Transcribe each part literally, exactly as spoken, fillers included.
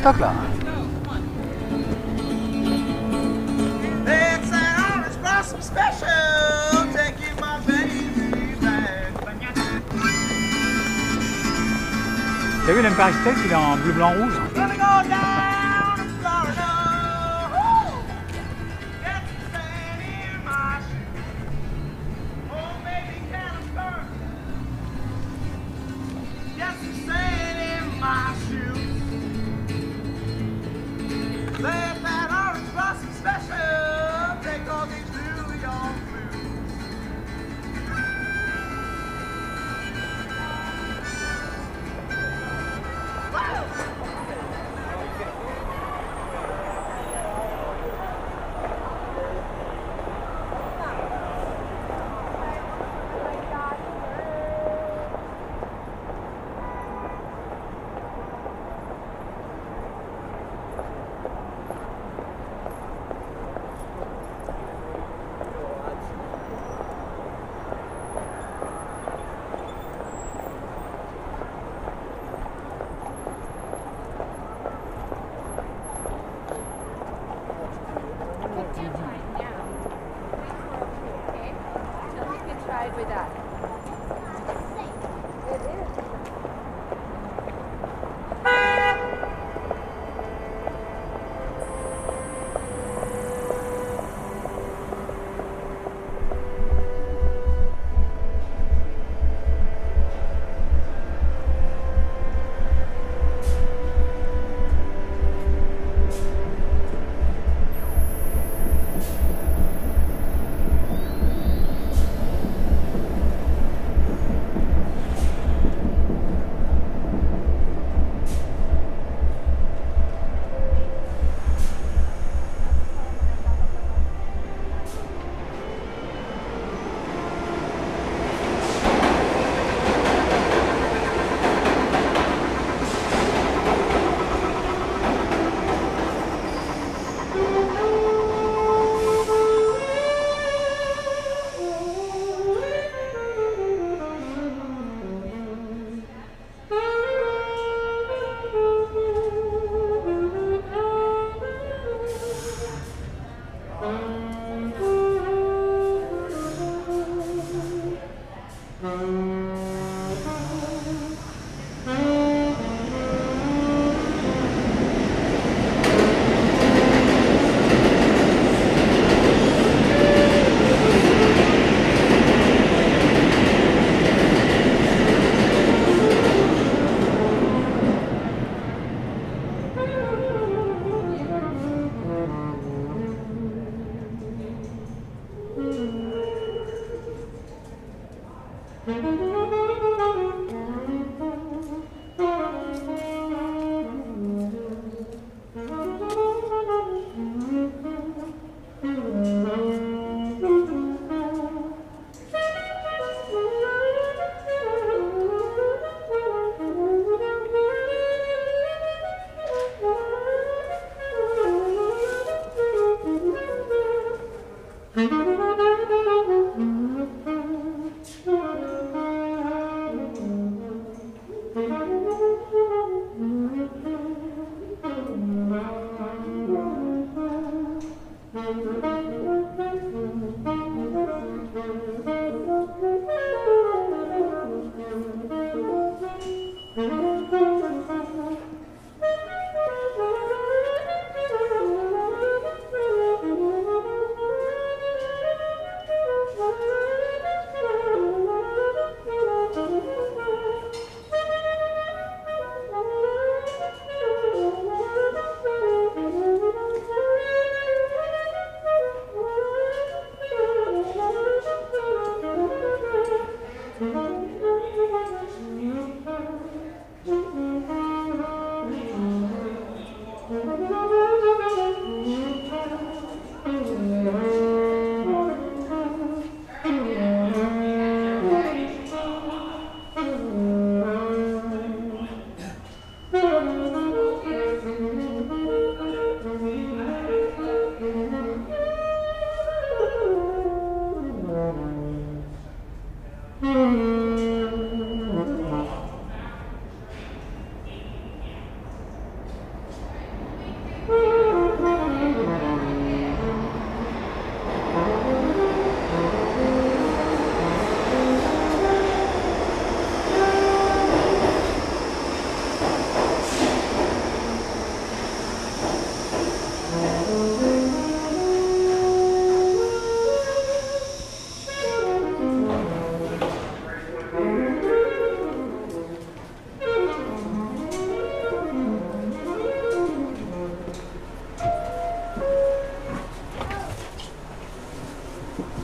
stock là. T'as vu l'Empire State, il est en bleu, blanc, rouge. With that. It is.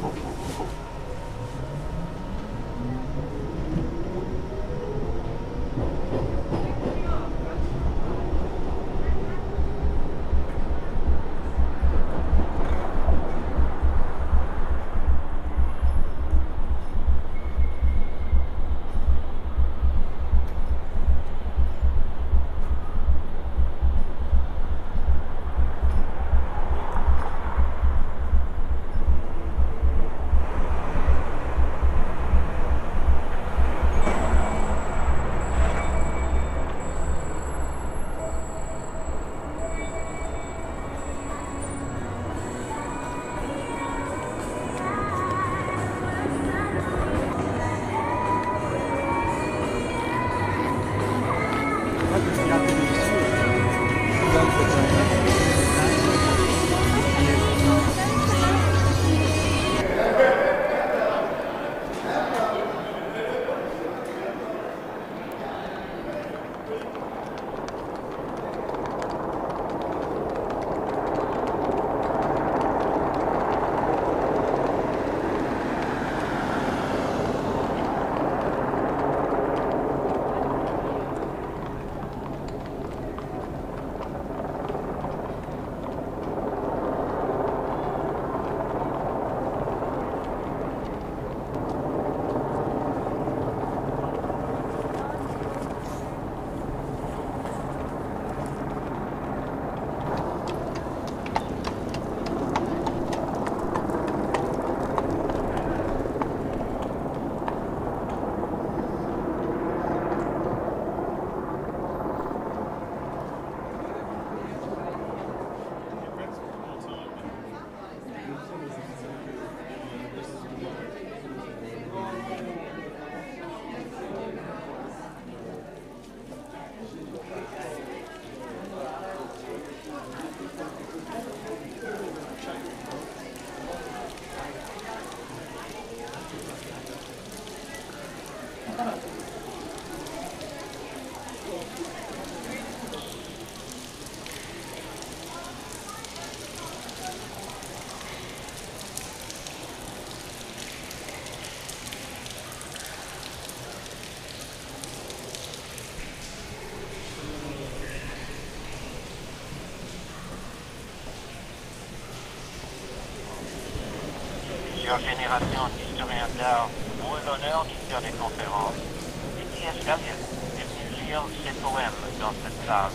Plusieurs générations d'historiens d'art ont eu l'honneur d'y faire des conférences. Et T S Eliot est venu lire ses poèmes dans cette salle.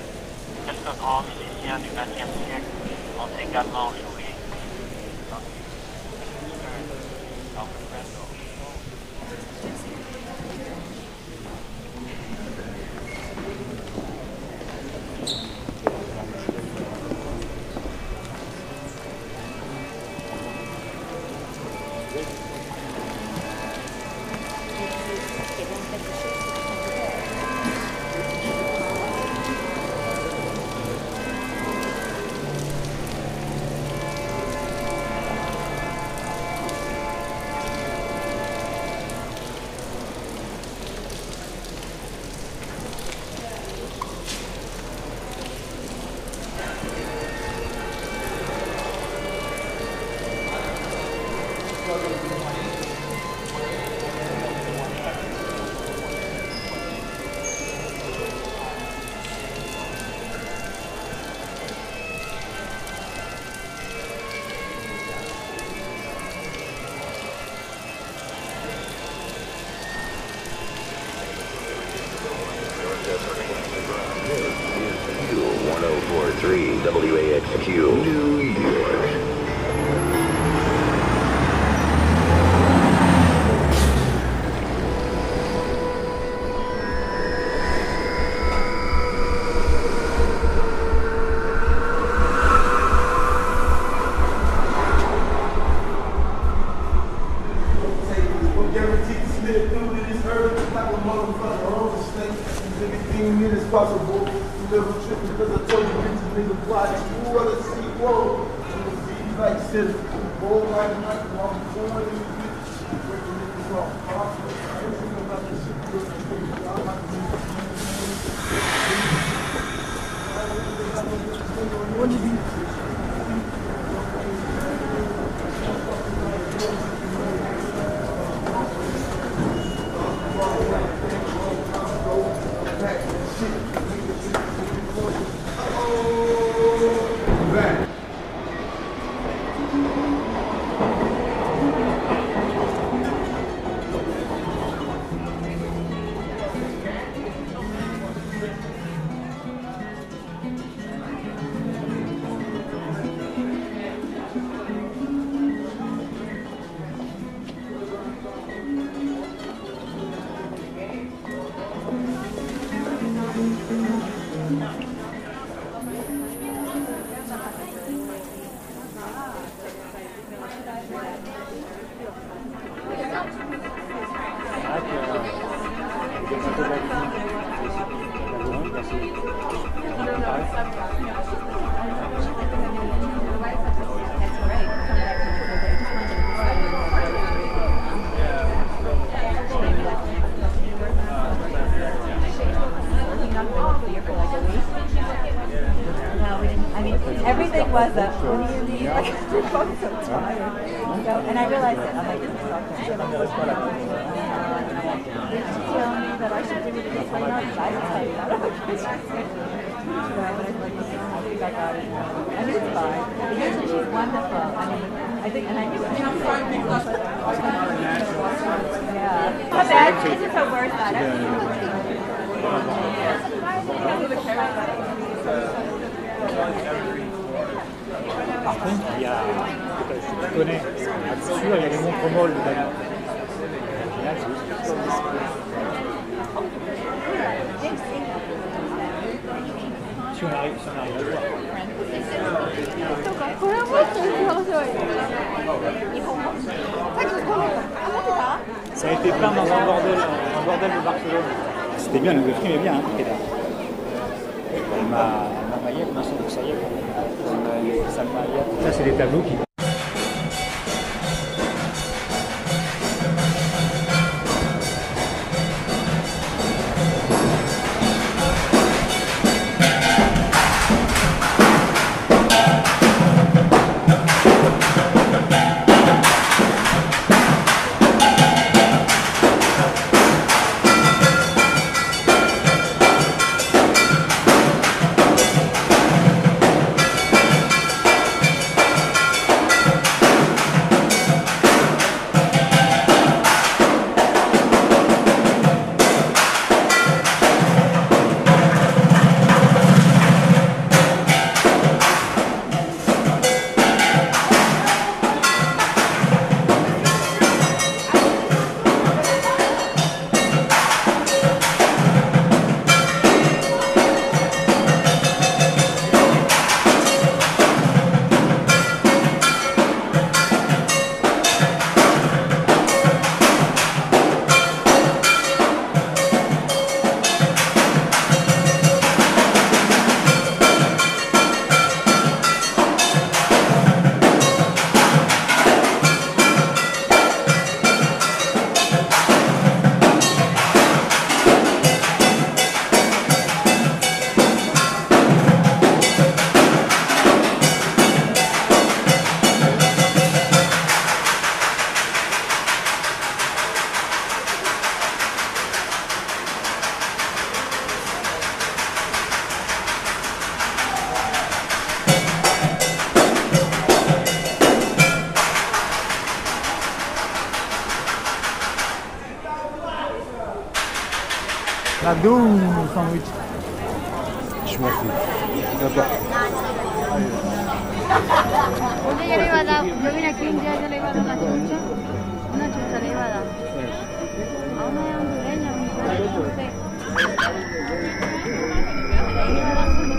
Quelques grands musiciens du vingtième siècle ont également joué. one oh four point three W A X Q, New York. Possible. You never trip because I told you bitches nigga fly. You wanna see whoa. I'm gonna see like shit. Bold like Mike, I'm born in the bitch. Breaking niggas off. Everything about this shit. I'm like what did you was that when you leave, like, you're both so tired. So, and I realized it. I'm like, this is so Did she tell me that I should give you the discount? No, because I didn't tell you that. But I was like, I think I got it. I mean, it's fine. But usually she's wonderful. I mean, I think, and I think it's yeah. Not bad. This is her worst bad. Par contre, il y a, je connais, sûr, il y a les montres molles de Daniel. Si on arrive, si on arrive à le voir. Ça a été plein dans un bordel, un bordel de Barcelone. C'était bien, le film est bien, hein, Preda. Elle m'a maillé, pour l'instant, ça y est. Ça, c'est les tableaux qui... McDo ou sandwich? Je m'en fous. N'importe. Un día yo le iba a dar, yo vine aquí un día yo le iba a dar una chucha, una chucha le iba a dar. A una hondureña, mi padre, no sé. Le iba a dar su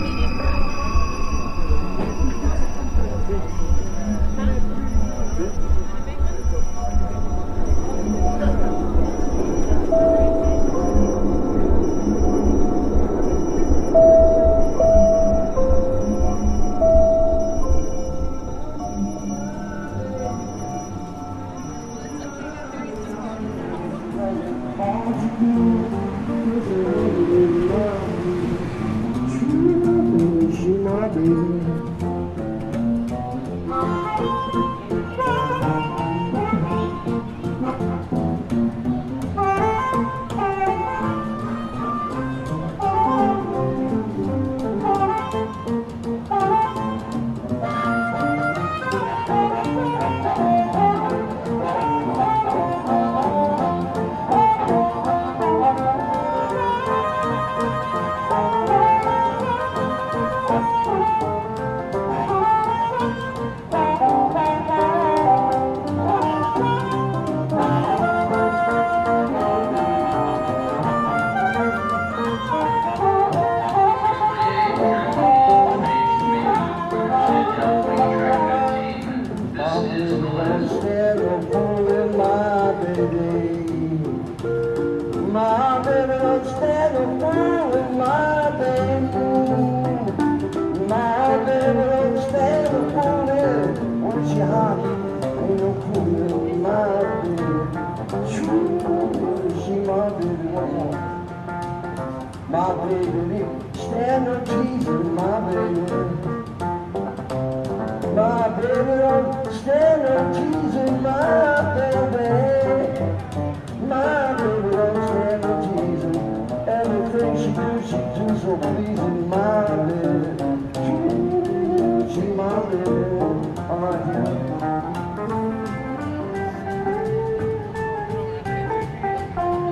My baby, stand up, Jesus, my baby.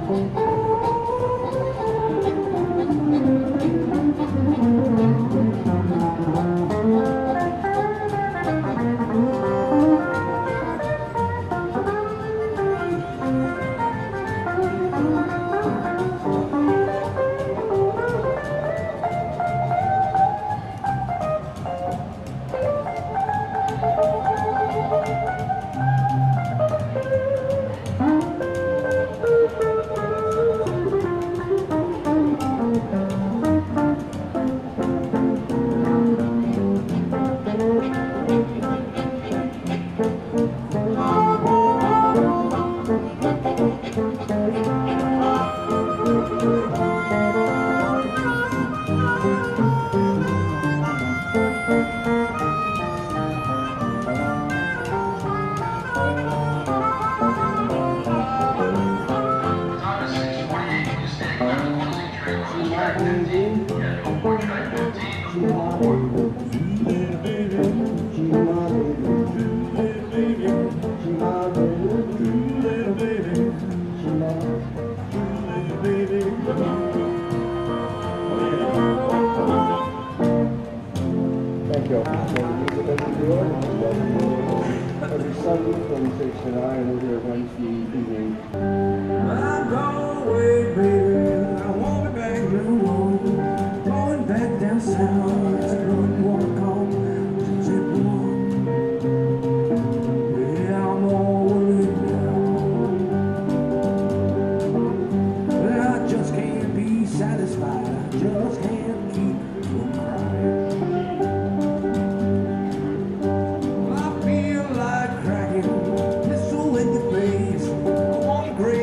Thank you all for joining me with us here. Every Sunday from six to nine, we're here Wednesday evening. I'm going away, baby. I won't be back no more. Going back down south. It's a good walk home to Chip One. Yeah, I'm all worried now. But I just can't be satisfied. I just can't keep from crying. I feel like cracking pistol in your face. I want to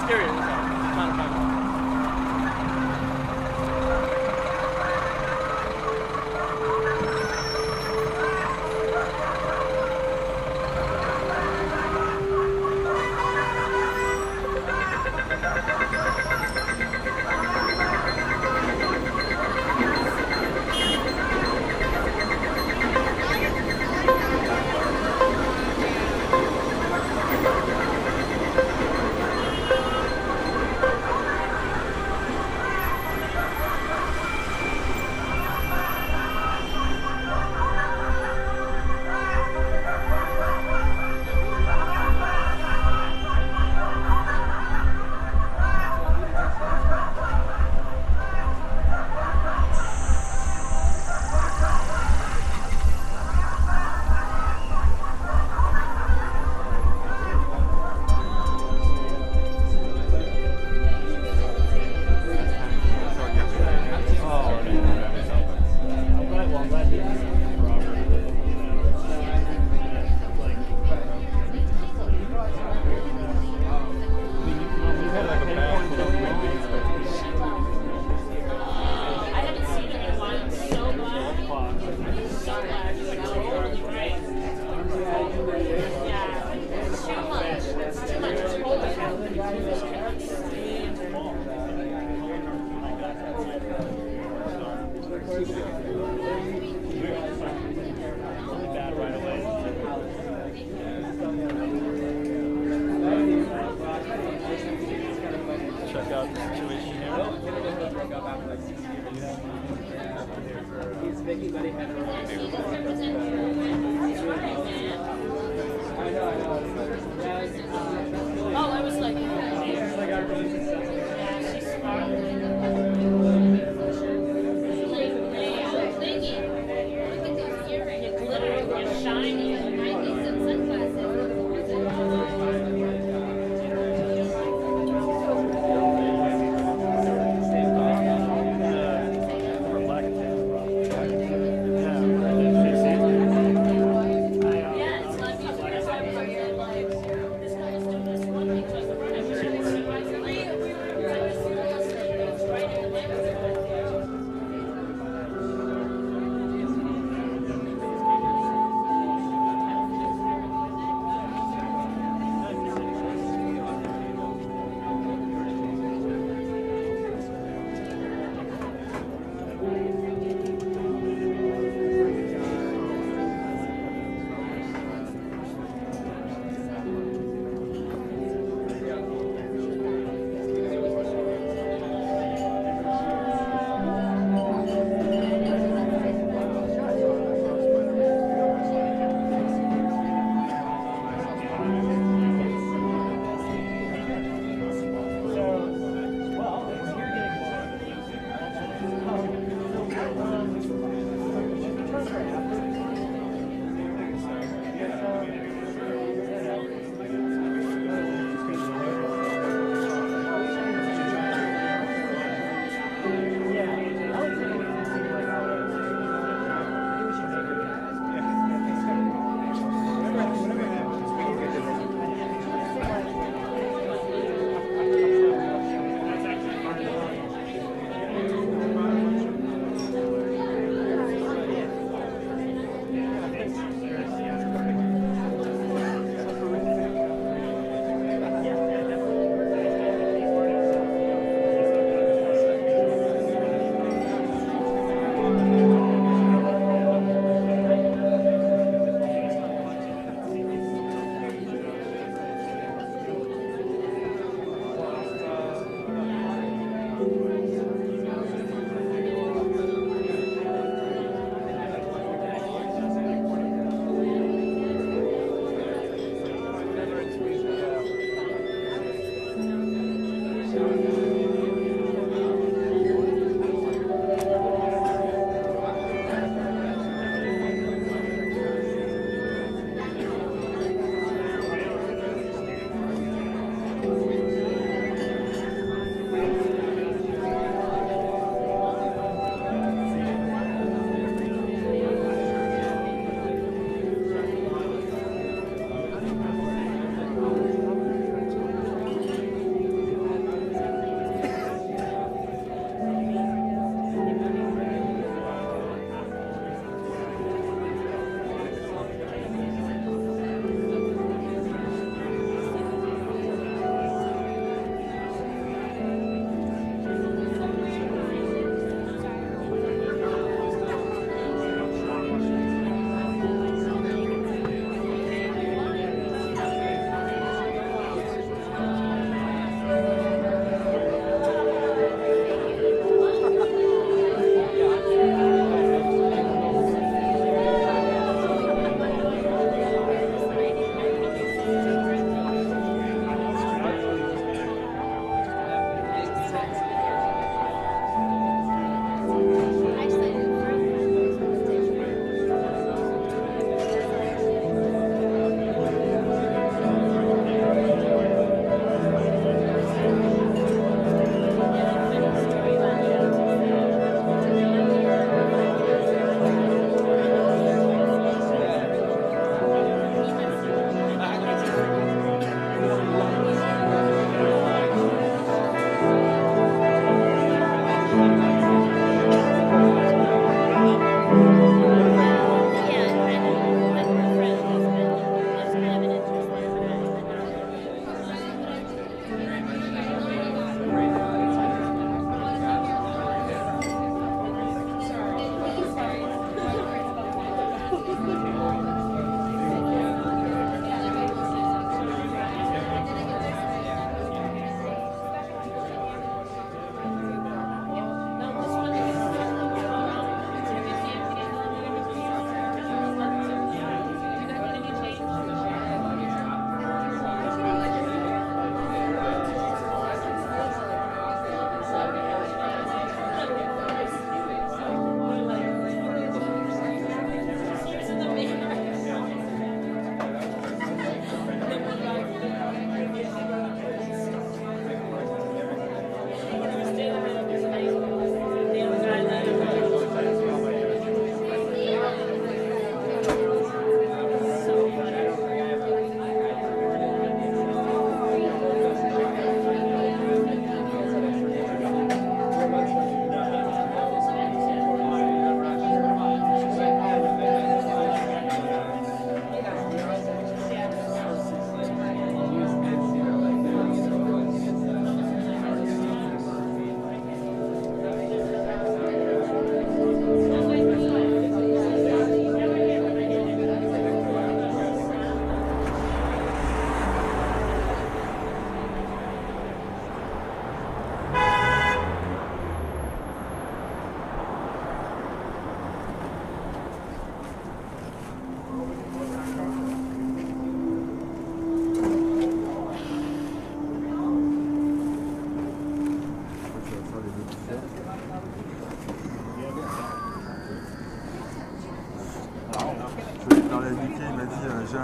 just curious. So just trying to find out. Check out the situation here. Oh, I was like, yeah, she's smart. Look at those earrings. It's glittering. They're shiny. I need some sunglasses. This guy is doing this one thing just the front. I wish I could see my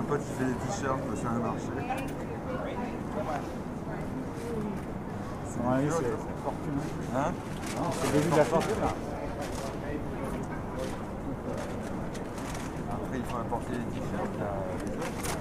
pote qui fait des t-shirts, ça a marché. C'est ouais, c'est la fortune. Hein? Non, c'est le début de la fortune là. Après il faut importer les t-shirts, il y a les autres.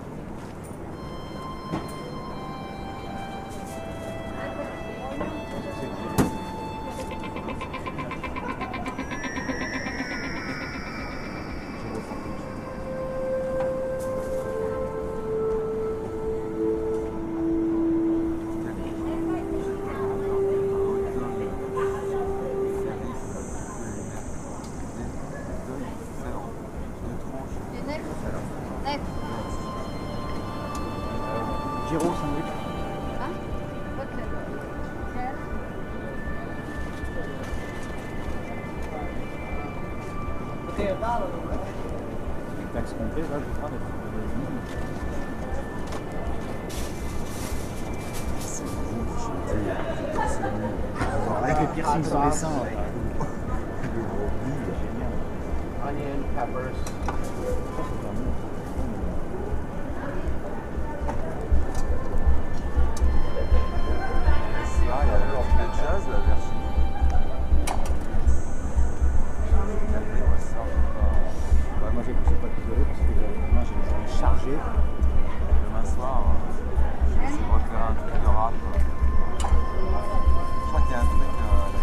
Giro sandwich. Hein? Ok. Taxe complet, là, je prends des C'est bon, c'est bon. avec les piercings sur les seins. Ouais. Onion, peppers. Ah, il y a le petit jazz, la version. Après, on va se faire. Ouais, moi j'ai poussé pas plus de parce que demain j'ai une journée chargée. Demain soir, je vais essayer de refaire un truc de rap. Je crois qu'il y a un truc euh, avec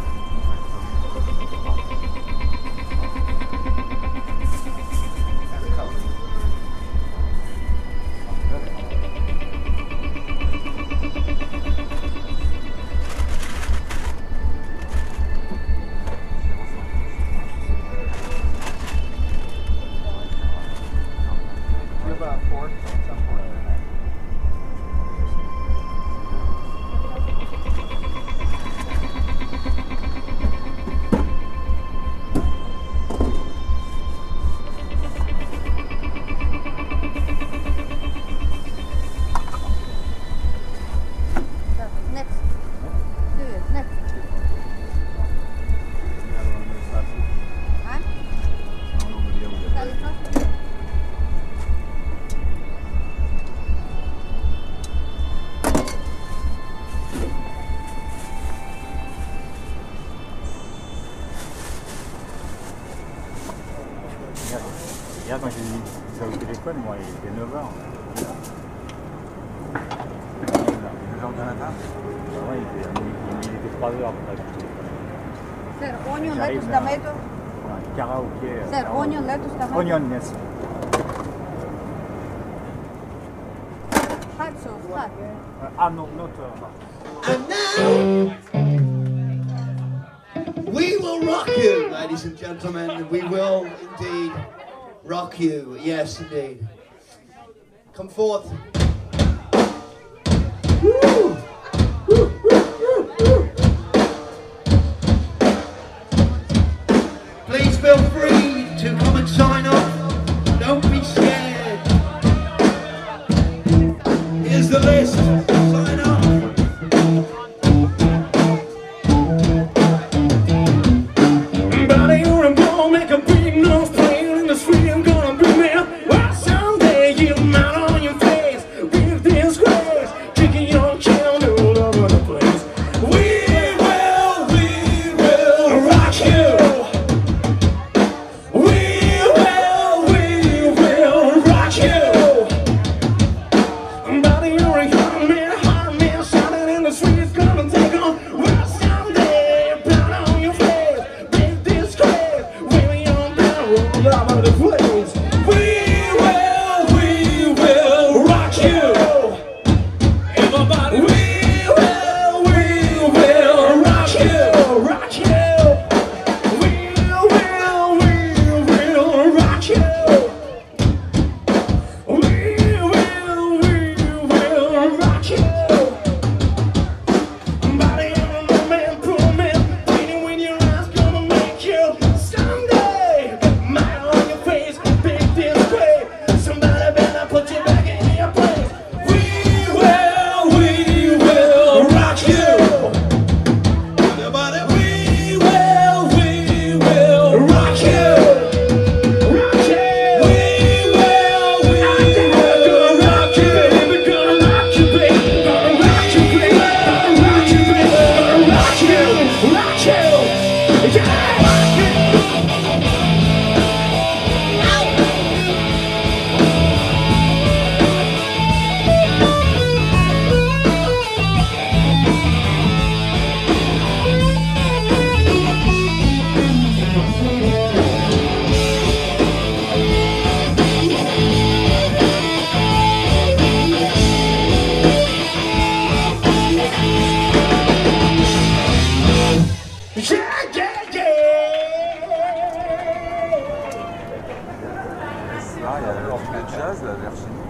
Hier, quand j'ai eu ça au téléphone, moi, il était neuf heures. deux heures du matin? Ouais, il était, il était trois heures après. Sir, onion, lettuce, tomato. Un karaoké. Sir, onion, lettuce, tomato. Onion, yes. Hot sauce, hot. Uh, ah, no, not. Uh, And now, we will rock you, ladies and gentlemen. We will indeed rock you. Yes, indeed. Come forth. Woo! Woo, woo, woo, woo. Please feel free to come and sign up. Don't be scared. Here's the list. Sign up. Yeah, yeah, yeah. Et ça, il y a le jazz là, vers chez nous.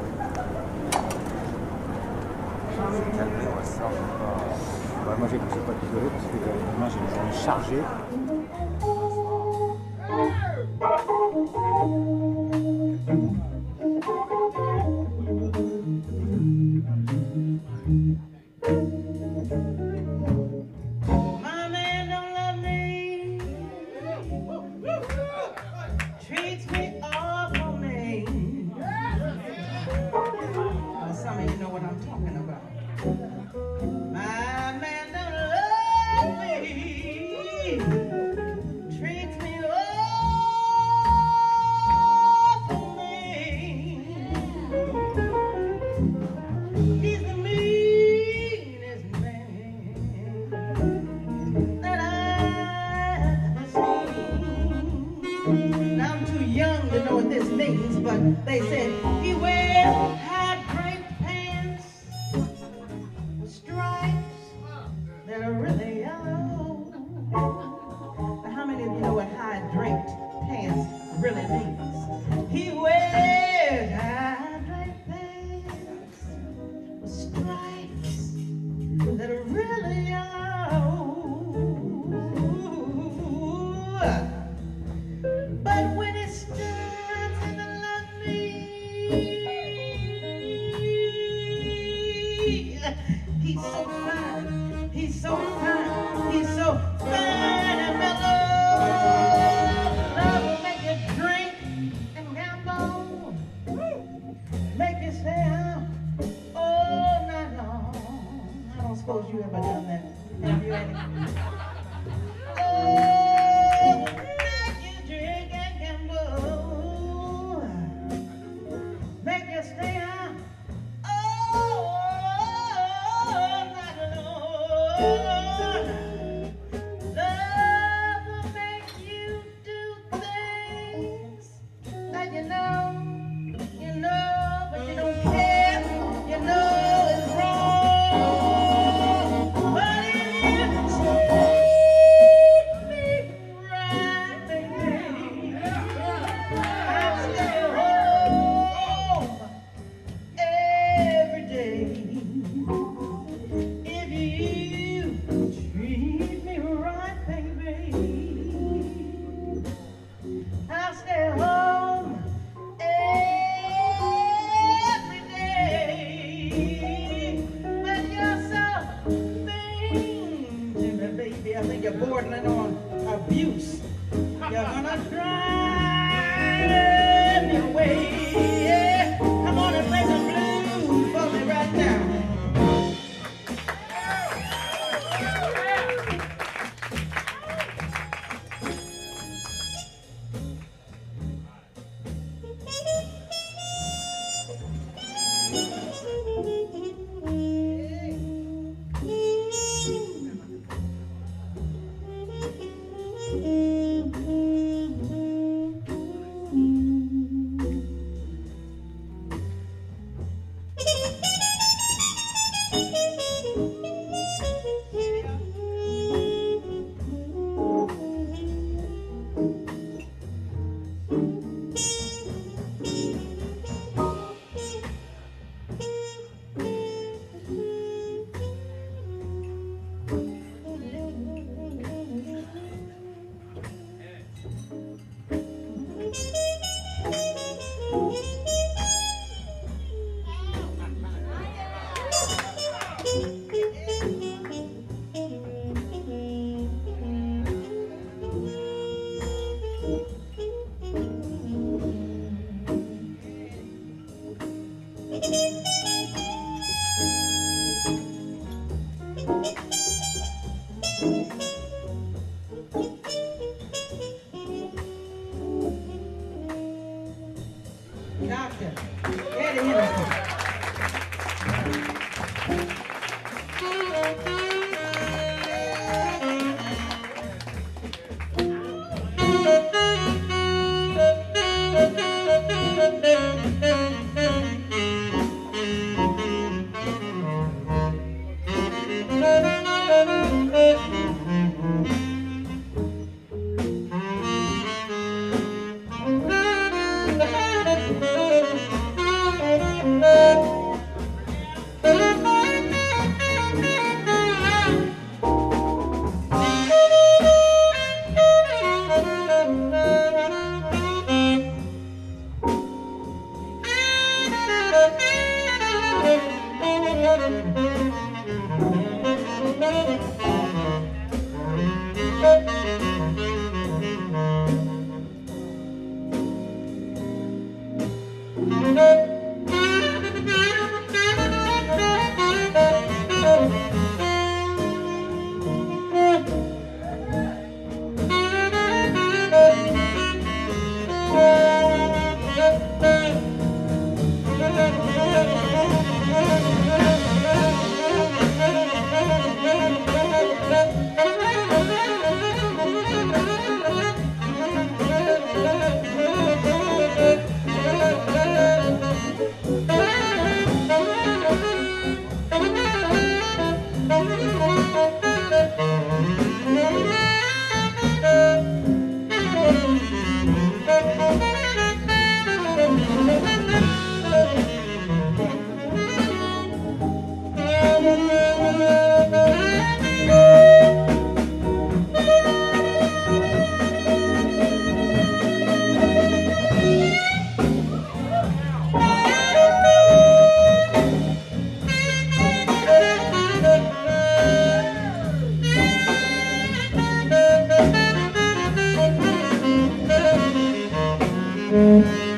C'est calmé, on va se faire. Bah, moi, j'ai pas isolé parce que demain, j'ai une journée chargée. My man don't love me, treats me awfully. Well, some of you know what I'm talking about. My man don't love me, treats me awfully. He's the meanest man that I've seen. Now I'm too young to know what this means, but they said he wears high draped pants with stripes that are really yellow. Now how many of you know what high draped pants really means? He wears high draped pants with stripes that are really yellow. But when it starts in the love me, he's so fine, he's so fine, he's so fine and mellow. Love will make you drink and gamble, make you stay out all night long. I don't suppose you ever done that. Have you, Eddie? Oh, make you drink and gamble, make you stay out all night long. Love will make you do things that you know, you know, but you don't care, you know it's wrong. But if you treat me right, baby, I'll stay home every day. If you treat me right, baby, I'll stay home every day. But you're so mean to me, baby. I think you're bordering on abuse. You're gonna drive me away. Yeah. Come on and play some blues for me right now. Doctor Eddie Henderson.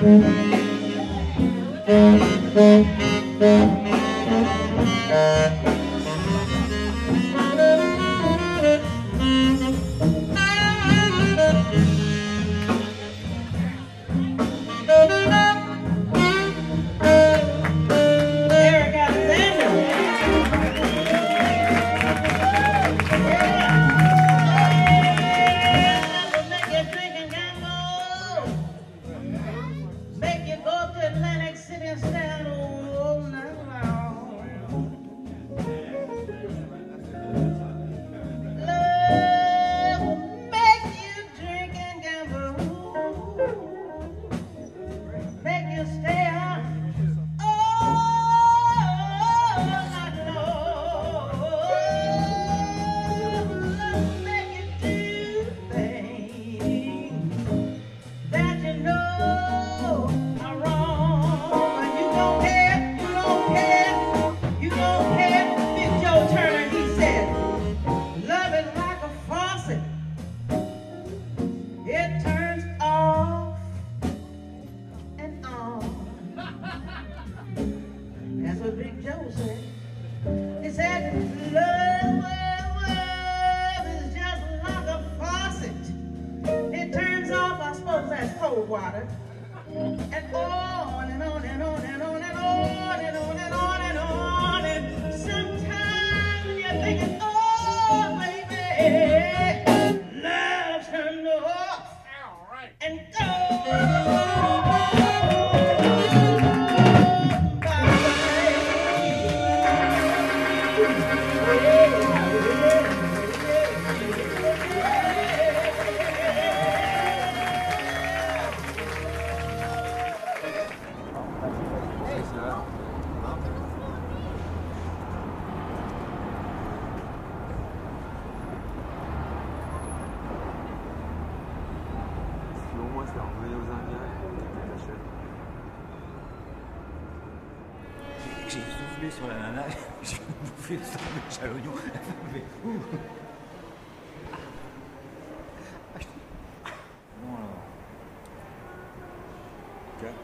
J'ai soufflé sur la nana, j'ai bouffé le sandwich à l'oignon. Mais, ouh. Bon alors. quatre.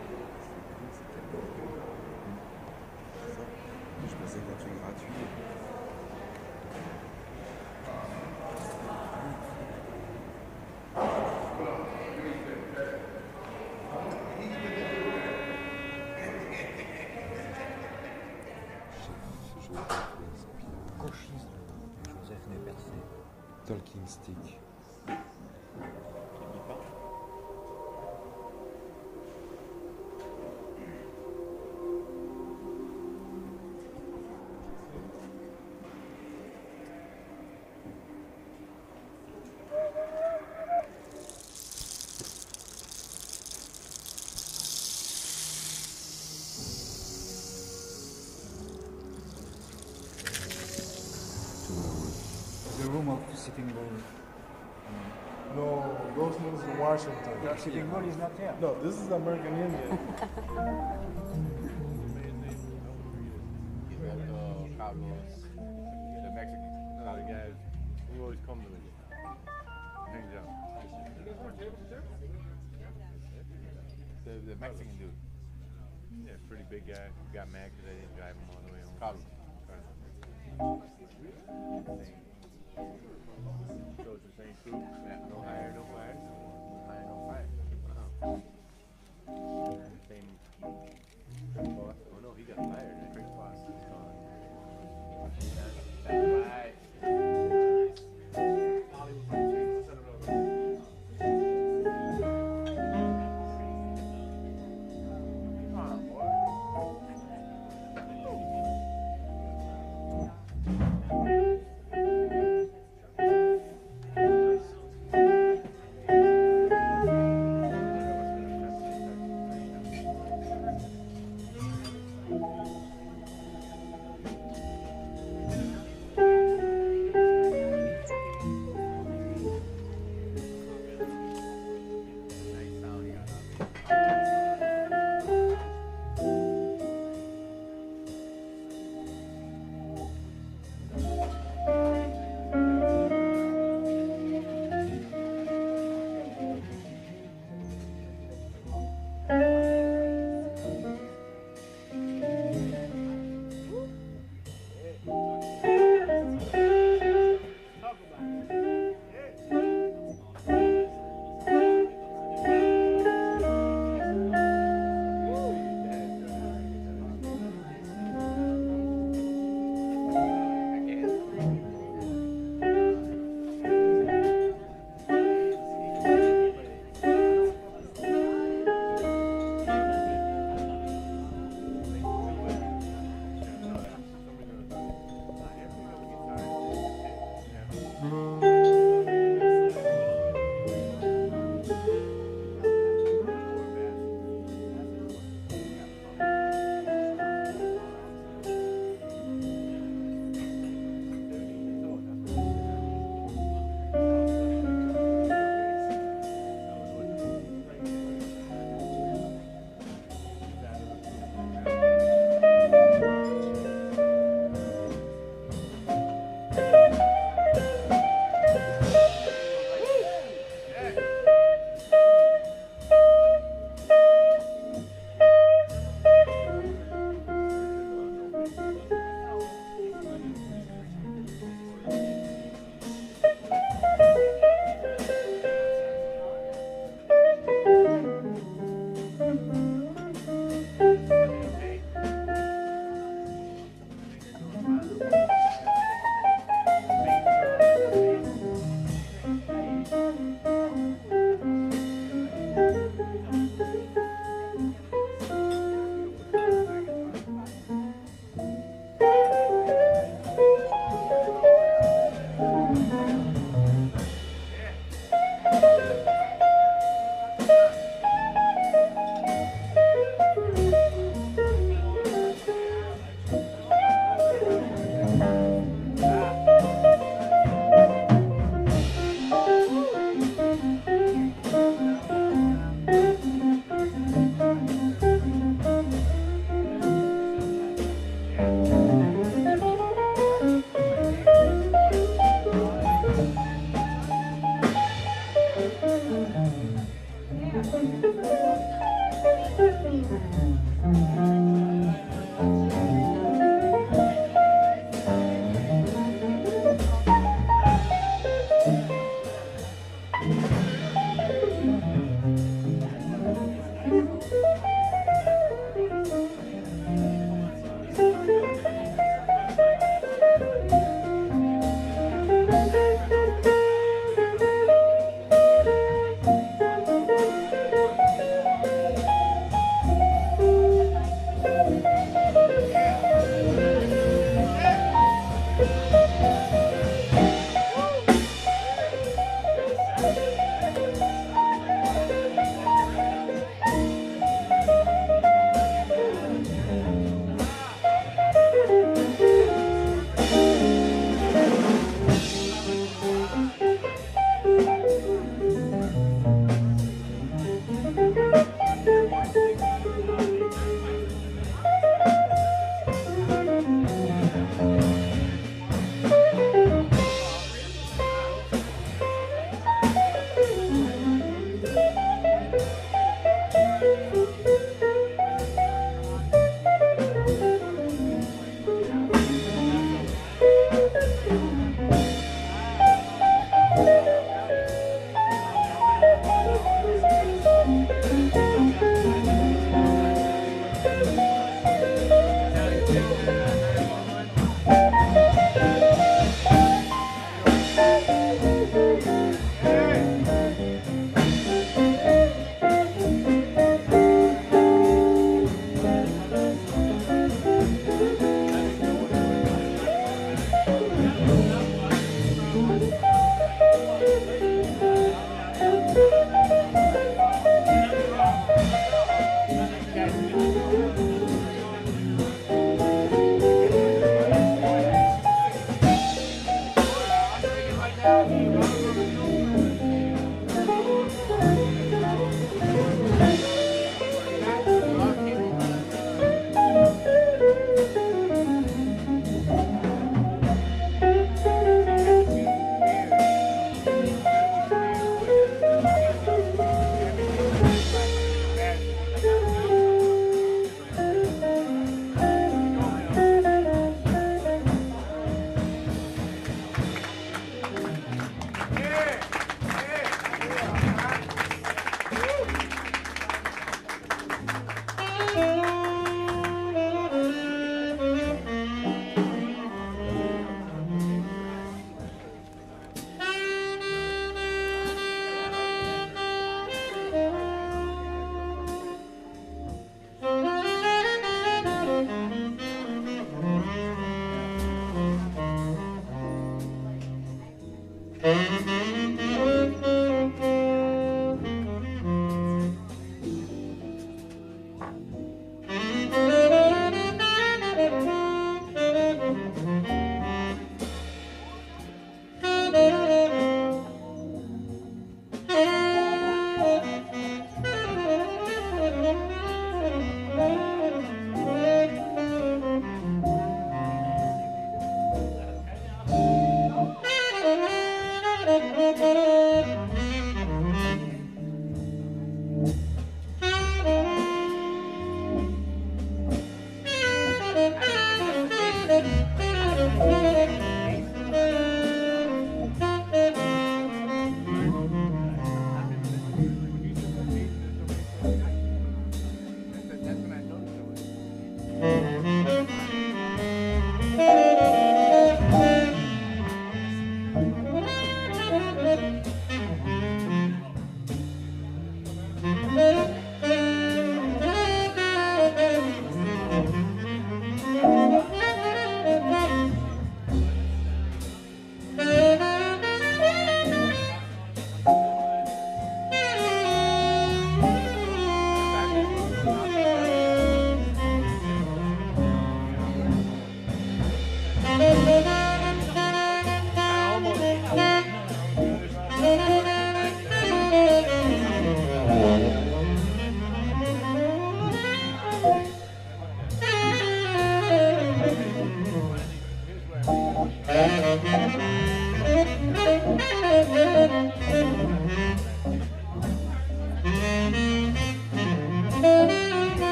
C'est ça. Je pensais que c'était gratuit. Joseph Nepercé. Talking Stick. The room of Sitting Bull. No, those ones in Washington. The Sitting Bull is not here. No, this is American Indian. Carlos, the Mexican, uh, the guys who always come to me, hangs out. The, the Mexican dude. Yeah, pretty big guy. Got mad because I didn't drive him all the way home. Carlos. Goes the same crew. Yeah, no hire, no fire. No hire, no fire. Wow. Same Chris boss. Oh no, he got fired. Chris boss is gone. That's right. Come on, boy.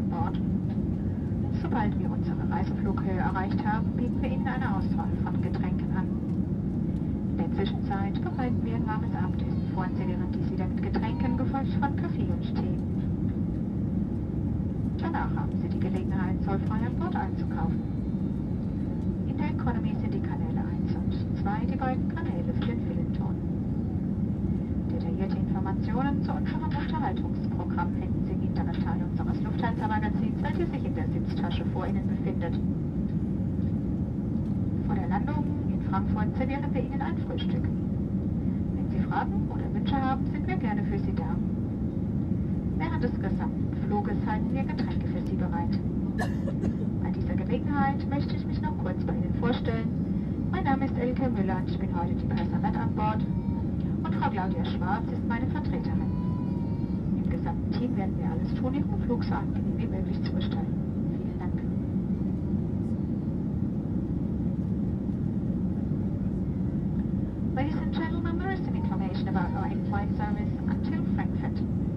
an Bord. Sobald wir unsere Reiseflughöhe erreicht haben, bieten wir Ihnen eine Auswahl von Getränken an. In der Zwischenzeit bereiten wir ein warmes Abendessen vor und servieren dies wieder mit Getränken, gefolgt von Kaffee und Tee. Danach haben Sie die Gelegenheit, zollfrei an Bord einzukaufen. In der Economy sind die Kanäle eins und zwei die beiden Kanäle für den Filmton. Detaillierte Informationen zu unserem Unterhaltungsprogramm finden Sie im Internetteil unseres Lufthansa-Magazins, welches sich in der Sitztasche vor Ihnen befindet. Vor der Landung in Frankfurt servieren wir Ihnen ein Frühstück. Wenn Sie Fragen oder Wünsche haben, sind wir gerne für Sie da. Während des gesamten Fluges halten wir Getränke für Sie bereit. Bei dieser Gelegenheit möchte ich mich noch kurz bei Ihnen vorstellen. Mein Name ist Elke Müller und ich bin heute die Personal an Bord. Und Frau Claudia Schwarz ist meine Vertreterin. Im gesamten Team werden wir alles tun, Ihren Flug so angenehm wie möglich zu gestalten. Vielen Dank. Ladies and gentlemen, there is some information about our in-flight service until Frankfurt.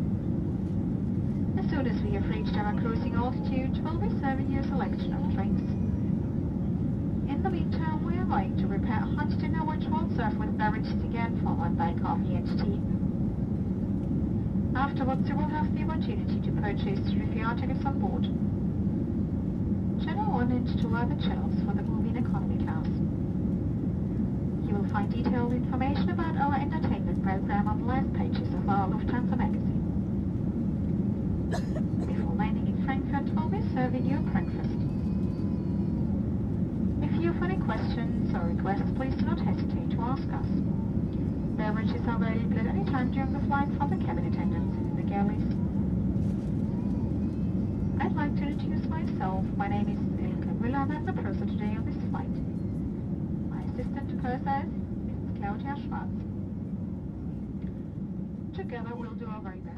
As soon as we have reached our cruising altitude, we'll be serving you a selection of drinks. In the meantime, we are going to prepare a hot dinner which will serve with beverages again, followed by coffee and tea. Afterwards, you will have the opportunity to purchase three of the articles on board. Channel one and two are the channels for the movie in economy class. You will find detailed information about our entertainment program on the last pages of our Lufthansa magazine. Before landing in Frankfurt, we'll be serving you breakfast. If you have any questions or requests, please do not hesitate to ask us. Beverages are available at any time during the flight from the cabin attendants in the galleys. I'd like to introduce myself. My name is Elke Müller and I'm the purser today on this flight. My assistant purser is Missus Claudia Schwarz. Together we'll do our very best